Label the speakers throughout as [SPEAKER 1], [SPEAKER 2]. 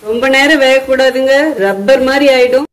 [SPEAKER 1] ரொம்ப நேரம் வேக கூடாதுங்க, ரப்பர் மாதிரி ஆயிடும்.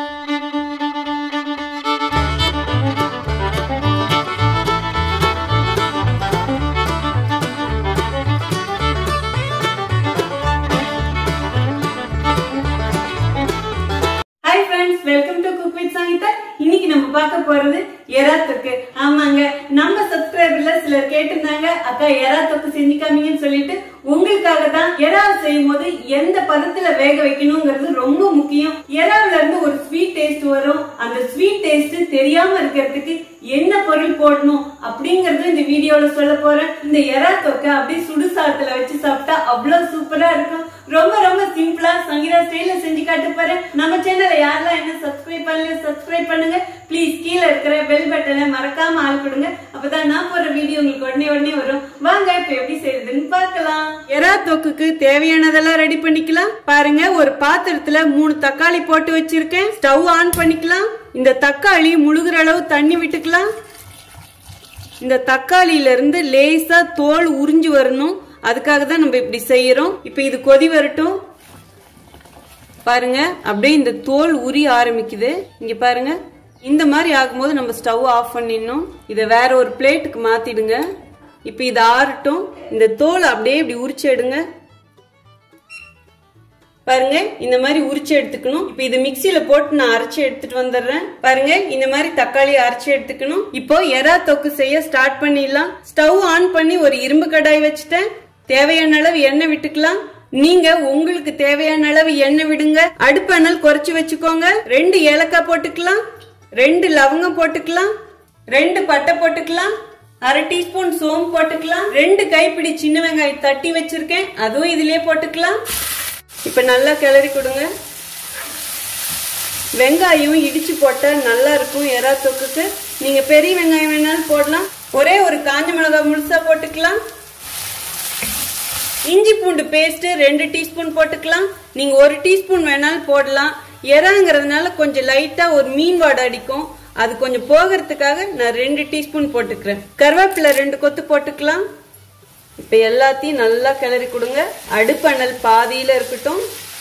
[SPEAKER 1] Hi friends, welcome to Cook with Sangeetha. இன்னைக்கு நம்ம பார்க்க போறது எறா தொக்கு. ஆமாங்க, நம்ம சப்ஸ்கிரைபர்ல சிலர் கேட்டிருந்தாங்க, அக்கா எறா தொக்கு செஞ்சு காமிங்கன்னு சொல்லிட்டு. உங்களுக்காக தான் எறா செய்யும் போது எந்த பதத்துல வேக வைக்கணும்ங்கிறது ரொம்ப முக்கியம். எறாவுல இருந்து ஒரு ஸ்வீட் டேஸ்ட் வரும். அந்த ஸ்வீட் டேஸ்ட் தெரியாம இருக்கிறதுக்கு என்ன பொருள் போடணும் அப்படிங்கறது இந்த வீடியோல சொல்ல போறேன். இந்த எறா தொக்க அப்படியே சுடு சாதத்துல வச்சு சாப்பிட்டா அவ்வளவு சூப்பரா இருக்கும். ரொம்ப ரொம்ப சிம்பிளா சங்கீதா ஸ்டைல்ல செஞ்சு காட்ட போறேன். நம்ம சேனலை யாரெல்லாம் என்ன சப்ஸ்கிரைப் பண்ணல சப்ஸ்கிரைப் பண்ணுங்க ப்ளீஸ். கீழே இருக்கிற பெல் பட்டனை மறக்காம ஆள் கொடுங்க, அப்பதான் நான் போற வீடியோ உங்களுக்கு உடனே வரும். வாங்க இப்ப எப்படி செய்யறதுன்னு பார்க்கலாம். எறா தொக்குக்கு தேவையானதெல்லாம் ரெடி பண்ணிக்கலாம். பாருங்க, ஒரு பாத்திரத்துல 3 தக்காளி போட்டு வச்சிருக்கேன். ஸ்டவ் ஆன் பண்ணிக்கலாம். இந்த தக்காளி முழுகிற அளவு தண்ணி விட்டுக்கலாம். இந்த தக்காளியில இருந்து லேசா தோல் உறிஞ்சு வரணும், அதுக்காக தான் நம்ம இப்படி செய்யறோம். இப்ப இது கொதி வரட்டும். பாருங்க, அப்படியே இந்த தோல் உரிய ஆரம்பிக்குது. இங்க பாருங்க, இந்த மாதிரி ஆகும்போது நம்ம ஸ்டவ் ஆஃப் பண்ணிடணும். இதை வேற ஒரு பிளேட்டுக்கு மாத்திடுங்க. இப்ப இது ஆறட்டும். இந்த தோல் அப்படியே இப்படி உரிச்சு எடுங்க. பாருங்க, இந்த மாதிரி உரிச்சு எடுத்துக்கணும். இப்ப இது மிக்சியில போட்டு நான் அரைச்சு எடுத்துட்டு வந்துடுறேன். பாருங்க, இந்த மாதிரி தக்காளி அரைச்சு எடுத்துக்கணும். இப்போ எறா தொக்கு செய்ய ஸ்டார்ட் பண்ணிடலாம். ஸ்டவ் ஆன் பண்ணி ஒரு இரும்பு கடாய் வச்சுட்டேன். தேவையான அளவு எண்ணெய் விட்டுக்கலாம். நீங்க உங்களுக்கு தேவையான அளவு எண்ணெய் விடுங்க. அடுப்பு அனல் குறைச்சு வச்சுக்கோங்க. 2 ஏலக்காய் போட்டுக்கலாம், 2 லவங்கம் போட்டுக்கலாம், 2 பட்டை போட்டுக்கலாம், 1/2 டீஸ்பூன் சோம்பு போட்டுக்கலாம், 2 கைப்பிடி சின்ன வெங்காயம் தட்டி வச்சிருக்கேன், அதுவும் இதுலயே போட்டுக்கலாம். இப்ப நல்லா கிளறி கொடுங்க. வெங்காயம் இடிச்சு போட்டா நல்லா இருக்கும் எறா தொக்குக்கு. நீங்க பெரிய வெங்காயம் வேணாலும் போடலாம். ஒரே ஒரு காஞ்ச மிளகாய் முழுசா போட்டுக்கலாம். இஞ்சி பூண்டு பேஸ்ட் 2 டீஸ்பூன் போட்டுக்கலாம். நீங்க 1 டீஸ்பூன் வேணாலும் போடலாம். எறாங்கிறதுனால கொஞ்சம் லைட்டா ஒரு மீன் வாடை அடிக்கும், அது கொஞ்சம் போகிறதுக்காக நான் 2 டீஸ்பூன் போட்டுக்கிறேன். கருவேப்பிலை 2 கொத்து போட்டுக்கலாம். இப்ப எல்லாத்தையும் நல்லா கிளறி கொடுங்க. அடுப்பு அனல் பாதியில இருக்கட்டும்.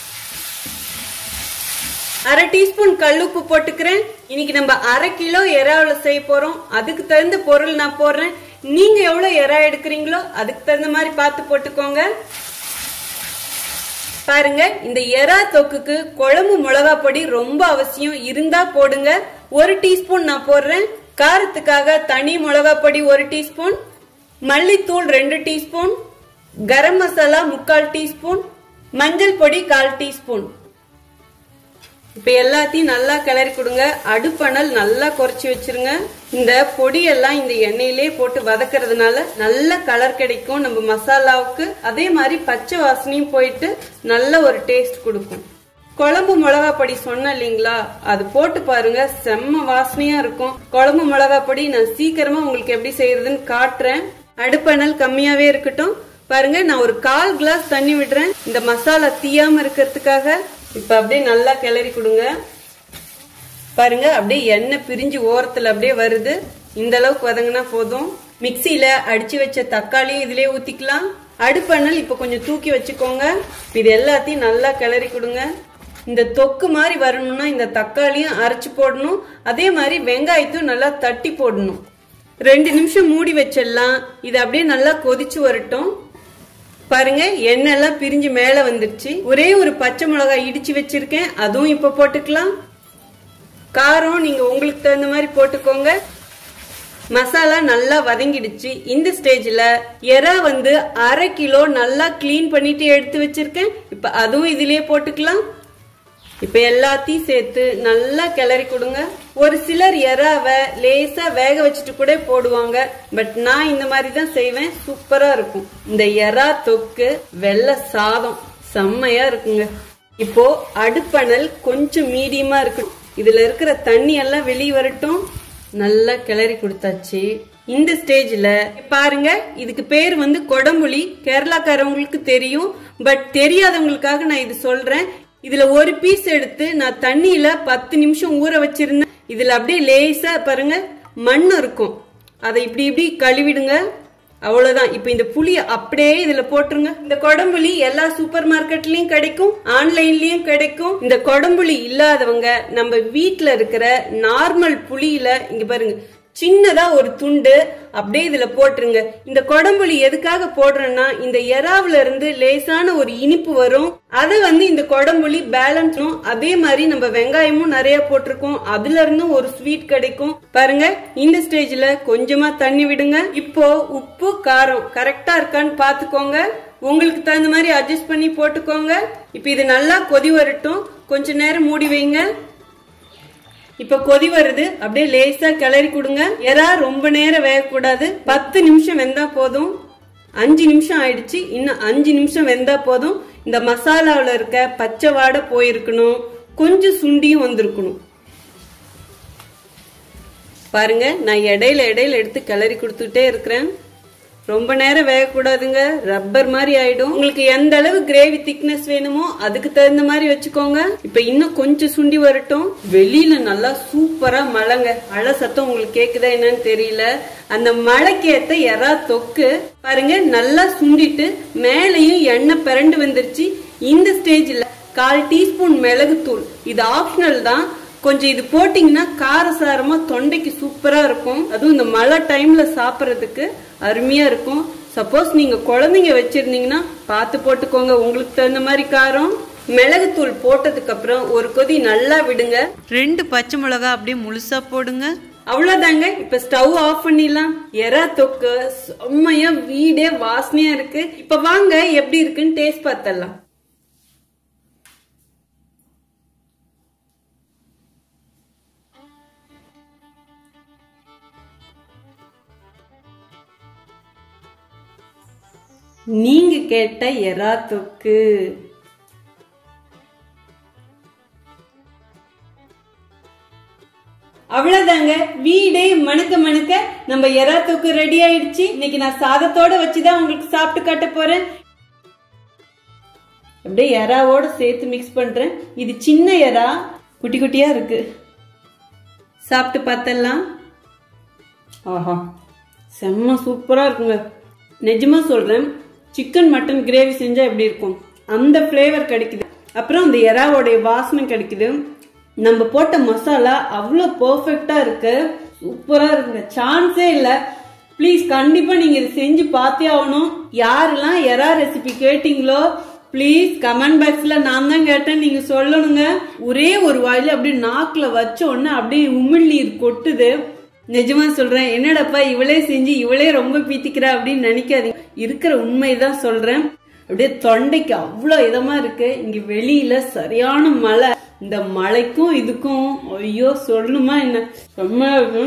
[SPEAKER 1] 1/2 டீஸ்பூன் கல்லுப்பு போட்டுக்கிறேன். இன்னைக்கு நம்ம 1/2 கிலோ எறாவுல செய்ய போறோம். அதுக்கு தகுந்த பொருள் நான் போடுறேன். நீங்க எவ்வளவு எறா எடுக்கிறீங்களோ அதுக்கு தகுந்த மாதிரி பார்த்து போட்டுக்கோங்க. பாருங்க, இந்த எறா தொக்குக்கு குழம்பு மிளகா பொடி ரொம்ப அவசியம், இருந்தா போடுங்க. 1 டீஸ்பூன் நான் போடுறேன். காரத்துக்காக தனி மிளகா பொடி 1 டீஸ்பூன், மல்லித்தூள் 2 டீஸ்பூன், கரம் மசாலா 3/4 டீஸ்பூன், மஞ்சள் பொடி 1/4 டீஸ்பூன். இப்ப எல்லாத்தையும் நல்லா கிளறி கொடுங்க. அடுப்பணல் நல்லா குறைச்சி வச்சிருங்க. இந்த பொடியெல்லாம் இந்த எண்ணெயிலே போட்டு வதக்கிறதுனால நல்ல கலர் கிடைக்கும் நம்ம மசாலாவுக்கு. அதே மாதிரி பச்சை வாசனையும் போயிட்டு நல்ல ஒரு டேஸ்ட் கொடுக்கும். குழம்பு மிளகா பொடி சொன்ன இல்லீங்களா, அது போட்டு பாருங்க, செம்ம வாசனையா இருக்கும். குழம்பு மிளகா பொடி நான் சீக்கிரமா உங்களுக்கு எப்படி செய்யறதுன்னு காட்டுறேன். அடுப்பணல் கம்மியாவே இருக்கட்டும். பாருங்க, நான் ஒரு 1/4 கிளாஸ் தண்ணி விடுறேன் இந்த மசாலா தீயாம இருக்கிறதுக்காக. இப்ப அப்படியே நல்லா கிளறி கொடுங்க. பாருங்க, அப்படியே எண்ணெய் பிரிஞ்சு ஓரத்துல அப்படியே வருது. இந்த அளவுக்கு வதங்கினா போதும். மிக்சியில அடிச்சு வச்ச தக்காளியும் இதுலயே ஊத்திக்கலாம். அடுப்பணல் இப்ப கொஞ்சம் தூக்கி வச்சுக்கோங்க. இது எல்லாத்தையும் நல்லா கிளறி கொடுங்க. இந்த தொக்கு மாதிரி வரணும்னா இந்த தக்காளியும் அரைச்சு போடணும். அதே மாதிரி வெங்காயத்தையும் நல்லா தட்டி போடணும். 2 நிமிஷம் மூடி வச்சிடலாம். இது அப்படியே நல்லா கொதிச்சு வரட்டும். பாருங்க, எண்ணெய் எல்லாம் பிரிஞ்சு மேல வந்துருச்சு. ஒரே ஒரு பச்சை மிளகாய் இடிச்சு வச்சிருக்கேன், அதுவும் இப்ப போட்டுக்கலாம். காரம் நீங்க உங்களுக்கு தகுந்த மாதிரி போட்டுக்கோங்க. மசாலா நல்லா வதங்கிடுச்சு. இந்த ஸ்டேஜ்ல எறா 1/2 கிலோ நல்லா கிளீன் பண்ணிட்டு எடுத்து வச்சிருக்கேன். இப்ப அதுவும் இதுலயே போட்டுக்கலாம். இப்ப எல்லாத்தையும் சேர்த்து நல்லா கிளறி கொடுங்க. ஒரு சிலர் எறாவை லேசா வேக வச்சுட்டு கூட போடுவாங்க, பட் நான் இந்த மாதிரி தான் செய்வேன். சூப்பரா இருக்கும். இந்த எறா தொக்கு வெள்ளை சாதம் செம்மையா இருக்குங்க. இப்போ அடுப்பணல் கொஞ்சம் மீடியமா இருக்கு. இதுல இருக்கிற தண்ணி எல்லாம் வெளியே வரட்டும். நல்லா கிளறி கொடுத்தாச்சு. இந்த ஸ்டேஜ்ல பாருங்க, இதுக்கு பேர் கொடம்புளி. கேரளாக்காரவங்களுக்கு தெரியும், பட் தெரியாதவங்களுக்காக நான் இது சொல்றேன். இதுல ஒரு பீஸ் எடுத்து நான் தண்ணியில 10 நிமிஷம் ஊற வச்சிருந்தேன். இதுல அப்படியே லேசா பாருங்க மண் இருக்கும், அதை இப்படி இப்படி கழுவிடுங்க. அவ்வளவுதான். இப்ப இந்த புளிய அப்படியே இதுல போட்டுருங்க. இந்த கொடம்புளி எல்லா சூப்பர் மார்க்கெட்லயும் கிடைக்கும், ஆன்லைன்லயும் கிடைக்கும். இந்த கொடம்புளி இல்லாதவங்க நம்ம வீட்டுல இருக்கிற நார்மல் புளியில இங்க பாருங்க சின்னதா ஒரு துண்டு அப்படியே இதுல போட்டுருங்க. இந்த கொடம்புளி எதுக்காக போடுறேன்னா இந்த எறாவுல இருந்து லேசான ஒரு இனிப்பு வரும். அதை இந்த கொடம்புளி பேலன்ஸும், அதே மாதிரி நம்ம வெங்காயமும் நிறைய போட்டிருக்கோம், அதுல இருந்தும் ஒரு ஸ்வீட் கிடைக்கும். பாருங்க இந்த ஸ்டேஜ்ல கொஞ்சமா தண்ணி விடுங்க. இப்போ உப்பு காரம் கரெக்டா இருக்கான்னு பாத்துக்கோங்க. உங்களுக்கு தகுந்த மாதிரி அட்ஜஸ்ட் பண்ணி போட்டுக்கோங்க. இப்ப இது நல்லா கொதி வரட்டும், கொஞ்ச நேரம் மூடி வைங்க. இப்ப கொதி வருது, அப்படியே லேசா கிளறி கொடுங்க. எறா ரொம்ப நேரம் வேகக்கூடாது, 10 நிமிஷம் வெந்தா போதும். 5 நிமிஷம் ஆயிடுச்சு, இன்னும் 5 நிமிஷம் வெந்தா போதும். இந்த மசாலாவில் இருக்க பச்சை வாடை போயிருக்கணும், கொஞ்சம் சுண்டியும் வந்திருக்கணும். பாருங்க நான் இடையில எடுத்து கிளறி கொடுத்துட்டே இருக்கிறேன். ரொம்ப நேரம் வேகக்கூடாதுங்க, ரப்பர் மாதிரி ஆயிடும். உங்களுக்கு எந்த அளவு கிரேவி திக்னஸ் வேணுமோ அதுக்கு தகுந்த மாதிரி வச்சுக்கோங்க. இப்ப இன்னும் கொஞ்சம் சுண்டி வரட்டும். வெளியில நல்லா சூப்பரா மழைங்க, மழை சத்தம் உங்களுக்கு கேக்குதா என்னன்னு தெரியல. அந்த மழைக்கு ஏத்த எறா தொக்கு பாருங்க நல்லா சுண்டிட்டு மேலையும் எண்ணெய் பிறண்டு வந்துருச்சு. இந்த ஸ்டேஜ்ல 1/4 டீஸ்பூன் மிளகுத்தூள், இது ஆப்ஷனல் தான். கொஞ்சம் இது போட்டீங்கன்னா காரசாரமா தொண்டைக்கு சூப்பரா இருக்கும். அதுவும் இந்த மழை டைம்ல சாப்பிட்றதுக்கு அருமையா இருக்கும். சப்போஸ் நீங்க குழந்தைங்க வச்சிருந்தீங்கன்னா பார்த்து போட்டுக்கோங்க, உங்களுக்கு தகுந்த மாதிரி காரம். மிளகுத்தூள் போட்டதுக்கு அப்புறம் ஒரு கொதி நல்லா விடுங்க. 2 பச்சை மிளகாய் அப்படியே முழுசா போடுங்க. அவ்வளவுதாங்க. இப்ப ஸ்டவ் ஆஃப் பண்ணிடலாம். எறா தொக்கு செம்மையா வீடே வாசனையா இருக்கு. இப்ப வாங்க எப்படி இருக்குன்னு டேஸ்ட் பார்த்தலாம். நீங்க கேட்ட எறா தொக்கு அவ்வளவுதாங்க. வீடே மணக்க மணக்க நம்ம எறா தொக்கு ரெடி ஆயிடுச்சு. இன்னைக்கு நான் சாதத்தோட வச்சுதான் உங்களுக்கு சாப்பிட்டு காட்ட போறேன். அப்படியே எறாவோட சேர்த்து மிக்ஸ் பண்றேன். இது சின்ன எறா, குட்டி குட்டியா இருக்கு. சாப்பிட்டு பார்த்தலாம். ஆஹா செம்ம சூப்பரா இருக்குங்க. நிஜமா சொல்றேன், சிக்கன் மட்டன் கிரேவி செஞ்சா எப்படி இருக்கும் அந்த பிளேவர் கிடைக்குது. அப்புறம் அந்த எறாவோடைய வாசனை கிடைக்குது. நம்ம போட்ட மசாலா அவ்வளோ பெர்ஃபெக்டா இருக்கு, சூப்பரா இருக்குங்க, சான்ஸே இல்ல. ப்ளீஸ் கண்டிப்பா நீங்க இதை செஞ்சு பார்த்தே ஆகணும். யாரெல்லாம் எறா ரெசிபி கேட்டீங்களோ ப்ளீஸ் கமெண்ட் பாக்ஸ்ல நான் தான் கேட்டேன் நீங்க சொல்லணுங்க. ஒரே ஒரு வாயில அப்படியே நாக்குல வச்ச உடனே அப்படியே உமிழ்நீர் கொட்டுது. நிஜமா சொல்றேன், என்னடப்பா இவளே செஞ்சு இவளே ரொம்ப பீத்திக்கிறா அப்படின்னு நினைக்காதீங்க. இருக்கிற உண்மைதான் சொல்றேன். அப்படியே தொண்டைக்கு அவ்வளவு இதமா இருக்கு. இங்க வெளியில சரியான மழை. இந்த மழைக்கும் இதுக்கும் ஐயோ சொல்லணுமா என்ன, செம்மையா இருக்கு.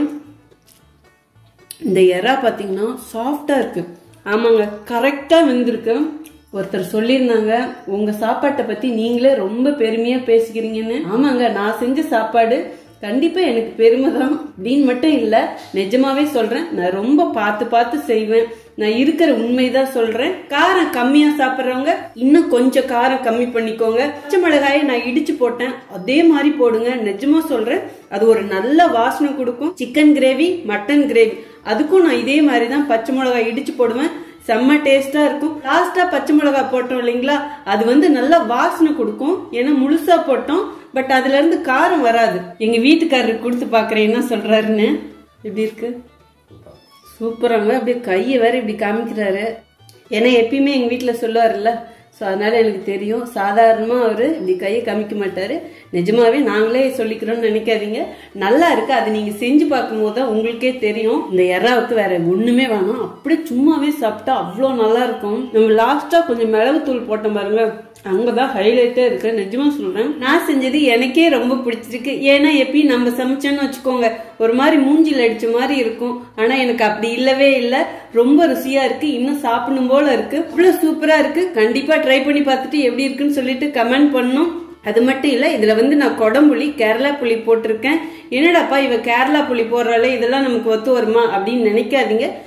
[SPEAKER 1] இந்த எறா பாத்தீங்கன்னா சாஃப்டா இருக்கு. ஆமாங்க கரெக்டா வெந்திருக்கு. ஒருத்தர் சொல்லியிருந்தாங்க உங்க சாப்பாட்டை பத்தி நீங்களே ரொம்ப பெருமையா பேசிக்கிறீங்கன்னு. ஆமாங்க நான் செஞ்ச சாப்பாடு கண்டிப்பா எனக்கு பெருமை தான் அப்படின்னு மட்டும் இல்ல, நிஜமாவே சொல்றேன். நான் ரொம்ப பார்த்து செய்வேன். நான் இருக்கிற உண்மைதான் சொல்றேன். காரம் கம்மியா சாப்பிட்றவங்க இன்னும் கொஞ்சம் காரம் கம்மி பண்ணிக்கோங்க. பச்சை மிளகாயை நான் இடிச்சு போட்டேன், அதே மாதிரி போடுங்க. நிஜமா சொல்றேன், அது ஒரு நல்ல வாசனை கொடுக்கும். சிக்கன் கிரேவி மட்டன் கிரேவி அதுக்கும் நான் இதே மாதிரி தான் பச்சை மிளகாய் இடிச்சு போடுவேன். செம்ம டேஸ்டா இருக்கும். லாஸ்டா பச்சை மிளகாய் போட்டோம் இல்லைங்களா, அது நல்ல வாசனை கொடுக்கும். ஏன்னா முழுசா போட்டோம், பட் அதுல இருந்து காரம் வராது. எங்க வீட்டுக்காரருக்கு கொடுத்து பாக்குறேன் என்ன சொல்றாருன்னு. எப்படி இருக்கு, சூப்பராங்க. அப்படியே கையை வேற இப்படி காமிக்கிறாரு. ஏன்னா எப்பயுமே எங்க வீட்டுல சொல்லுவாருல்ல, ஸோ அதனால எனக்கு தெரியும். சாதாரணமா அவரு இப்படி கையை காமிக்க மாட்டாரு. நிஜமாவே நாங்களே சொல்லிக்கிறோம்னு நினைக்காதீங்க, நல்லா இருக்கு. அது நீங்க செஞ்சு பார்க்கும் போது தான் உங்களுக்கே தெரியும். இந்த எறாவுக்கு வேற ஒண்ணுமே வேணும், அப்படியே சும்மாவே சாப்பிட்டா அவ்வளோ நல்லா இருக்கும். நம்ம லாஸ்டா கொஞ்சம் மிளகுத்தூள் போட்ட பாருங்க, அங்கதான் ஹைலைட்டே இருக்கு. நிஜமா சொல்றேன், நான் செஞ்சது எனக்கே ரொம்ப பிடிச்சிருக்கு. ஏன்னா எப்பயும் நம்ம சமைச்சோன்னு வச்சுக்கோங்க ஒரு மாதிரி மூஞ்சில் அடிச்ச மாதிரி இருக்கும். ஆனா எனக்கு அப்படி இல்லவே இல்லை, ரொம்ப ருசியா இருக்கு. இன்னும் சாப்பிடணும் போல இருக்கு. இவ்வளவு சூப்பரா இருக்கு. கண்டிப்பா ட்ரை பண்ணி பார்த்துட்டு எப்படி இருக்குன்னு சொல்லிட்டு கமெண்ட் பண்ணும். அது மட்டும் இல்ல, இதுல நான் கொடம்புளி கேரளா புளி போட்டிருக்கேன். என்னடாப்பா இவ கேரளா புளி போடுறாளே, இதெல்லாம் நமக்கு ஒத்து வருமா அப்படின்னு நினைக்காதீங்க.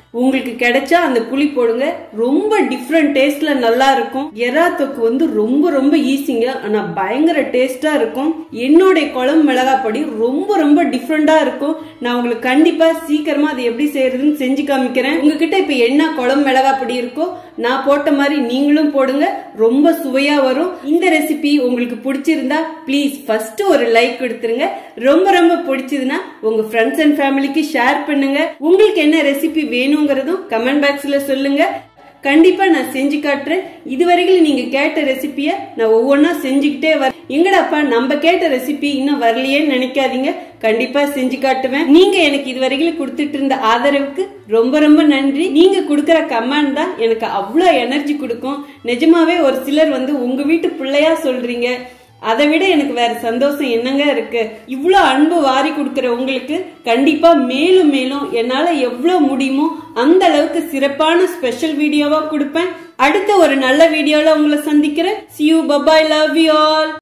[SPEAKER 1] உங்களுக்கு கிடைச்சா அந்த புளி போடுங்க. ரொம்ப டிஃப்ரெண்ட் டேஸ்ட்ல நல்லா இருக்கும். எறா தொக்கு வந்து ரொம்ப ரொம்ப ஈஸிங்க, ஆனா பயங்கர டேஸ்டா இருக்கும். என்னோட குழம்பு மிளகாய் பொடி ரொம்ப ரொம்ப டிஃப்ரெண்டா இருக்கும். நான் உங்களுக்கு கண்டிப்பா சீக்கிரமா அதை எப்படி செய்யறதுன்னு செஞ்சு காமிக்கிறேன். உங்ககிட்ட இப்ப என்ன குழம்பு மிளகாய் பொடி இருக்கோ நான் போட்ட மாதிரி நீங்களும் போடுங்க, ரொம்ப சுவையா வரும். இந்த ரெசிபி உங்களுக்கு பிடிச்சிருந்தா ப்ளீஸ் ஃபர்ஸ்ட் ஒரு லைக் கொடுத்துருங்க. ரொம்ப ரொம்ப பிடிச்சதுன்னா உங்க ஃப்ரெண்ட்ஸ் அண்ட் ஃபேமிலிக்கு ஷேர் பண்ணுங்க. உங்களுக்கு என்ன ரெசிபி வேணுங்கிறதும் கமெண்ட் பாக்ஸ்ல சொல்லுங்க. கண்டிப்பா நான் செஞ்சு காட்டுறேன். இதுவரைக்கும் நீங்க கேட்ட ரெசிபிய நான் ஒவ்வொன்னா செஞ்சுக்கிட்டே வரேன். எங்கடாப்பா நம்ம கேட்ட ரெசிபி இன்னும் வரலையேன்னு நினைக்காதீங்க, கண்டிப்பா செஞ்சு காட்டுவேன். நீங்க எனக்கு இதுவரைக்கும் கொடுத்துட்டு இருந்த ஆதரவுக்கு ரொம்ப ரொம்ப நன்றி. நீங்க கொடுக்கற கமெண்ட் தான் எனக்கு அவ்வளவு எனர்ஜி கொடுக்கும். நிஜமாவே ஒரு சிலர் வந்து உங்க வீட்டு பிள்ளையா சொல்றீங்க, அதை விட எனக்கு வேற சந்தோஷம் என்னங்க இருக்கு. இவ்வளவு அன்பு வாரி கொடுக்கற உங்களுக்கு கண்டிப்பா மேலும் மேலும் என்னால எவ்வளவு முடியுமோ அந்த அளவுக்கு சிறப்பான ஸ்பெஷல் வீடியோவா கொடுப்பேன். அடுத்த ஒரு நல்ல வீடியோல உங்களை சந்திக்கிறேன். See you, bye bye, love you all.